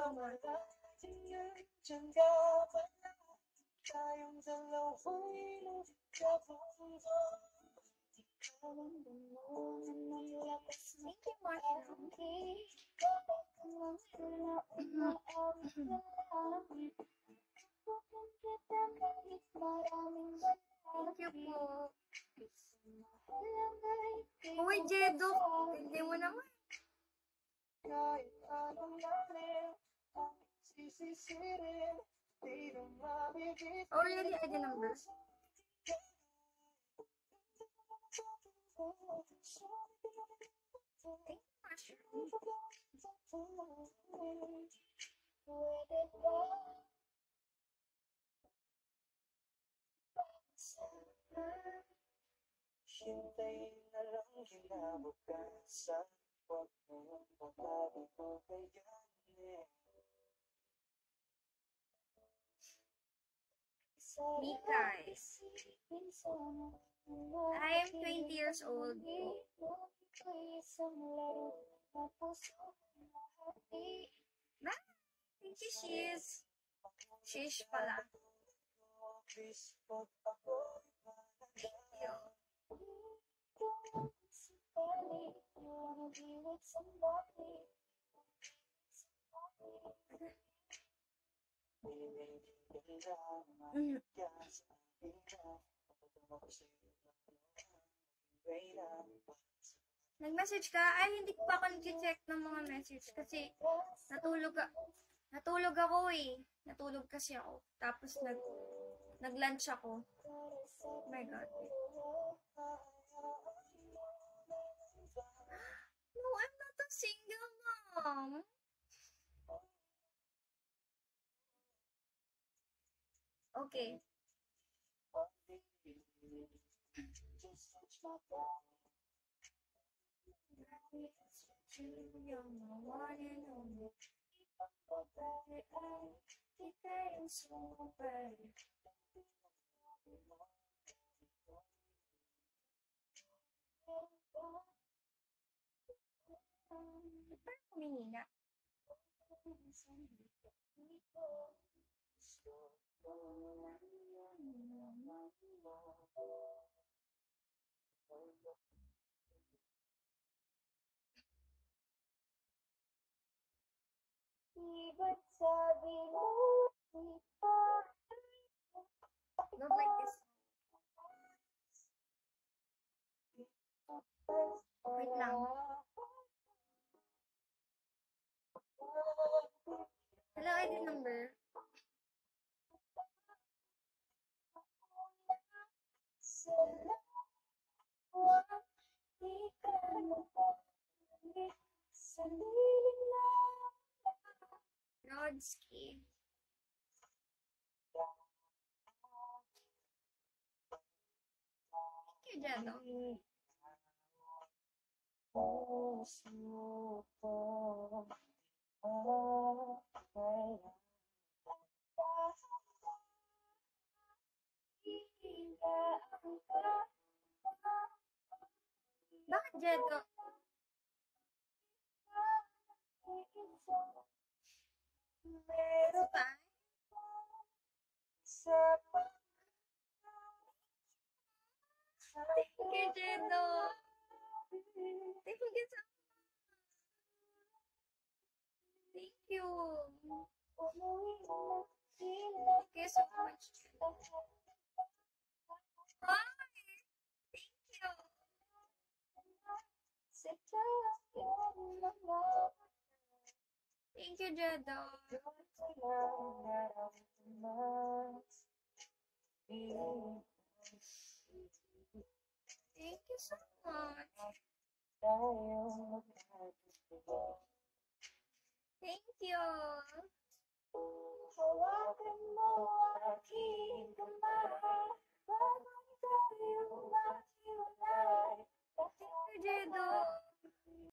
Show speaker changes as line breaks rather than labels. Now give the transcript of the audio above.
so much. Thank you, Mushroom. Thank you po. Uy, Jedok, hindi mo naman. Oh, really? ID number? Thank you, Mushroom.
Hintayin na lang kinabukasan, huwag mong pagkakagayanin.
Me, guys. I am 20 years old. Bye! Thank you, Shish. Shish pala. Thank you. Nag-message ka? Ay, hindi pa ako nag-check ng mga message kasi natulog ako eh. Natulog kasi ako. Tapos nag-lunch ako. Oh my God. No, I'm not a single mom. Okay. Parang kumihina. Iba't sabi mo, don't like this. Wait lang. Hello, ID number. Rodski. Thank you, Jello. Bakit, Jello? Meron tayo. Thank you, Jello. Thank you so much. Thank you. Thank you so much. Hi. Thank you. Thank you, Jello. Thank you so much. Thank you.